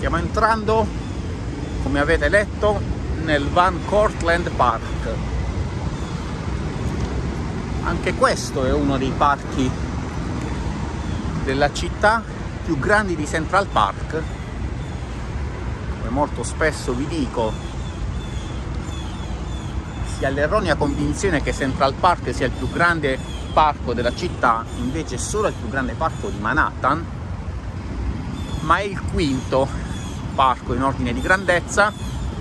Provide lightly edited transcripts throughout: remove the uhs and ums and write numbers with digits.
Stiamo entrando, come avete letto, nel Van Cortlandt Park. Anche questo è uno dei parchi della città più grandi di Central Park. Come molto spesso vi dico, si ha l'erronea convinzione che Central Park sia il più grande parco della città, invece è solo il più grande parco di Manhattan, ma è il quinto parco in ordine di grandezza.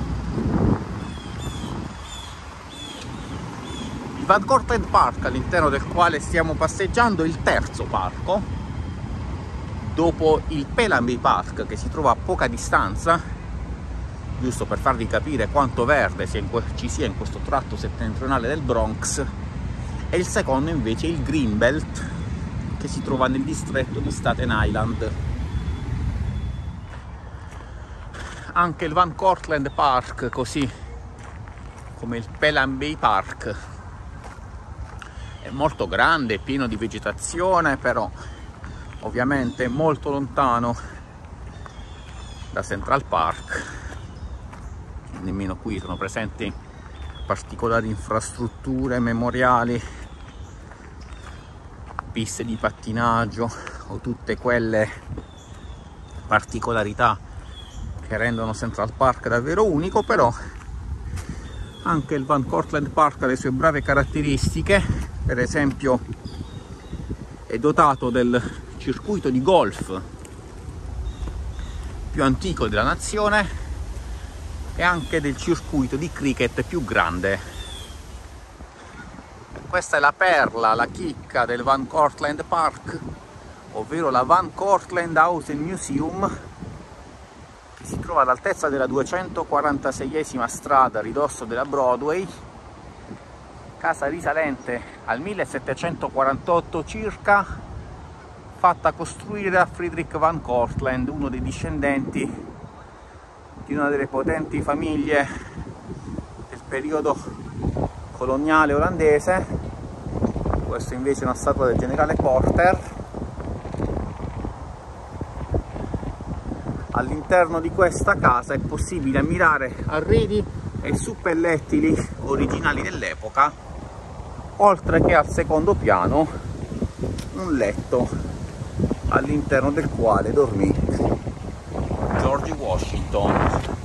Il Van Cortlandt Park, all'interno del quale stiamo passeggiando, è il terzo parco, dopo il Pelham Bay Park, che si trova a poca distanza, giusto per farvi capire quanto verde ci sia in questo tratto settentrionale del Bronx, e il secondo invece è il Greenbelt, che si trova nel distretto di Staten Island. Anche il Van Cortlandt Park, così come il Pelham Bay Park, è molto grande, pieno di vegetazione, però ovviamente molto lontano da Central Park. Nemmeno qui sono presenti particolari infrastrutture memoriali, piste di pattinaggio o tutte quelle particolarità che rendono Central Park davvero unico. Però anche il Van Cortlandt Park ha le sue brave caratteristiche. Per esempio è dotato del circuito di golf più antico della nazione e anche del circuito di cricket più grande. Questa è la perla, la chicca del Van Cortlandt Park, ovvero la Van Cortlandt House and Museum, che si trova all'altezza della 246esima strada a ridosso della Broadway, casa risalente al 1748 circa, fatta costruire da Friedrich Van Cortlandt, uno dei discendenti di una delle potenti famiglie del periodo coloniale olandese. Questa invece è una statua del generale Porter. All'interno di questa casa è possibile ammirare arredi e suppellettili originali dell'epoca, oltre che al secondo piano un letto all'interno del quale dormì George Washington.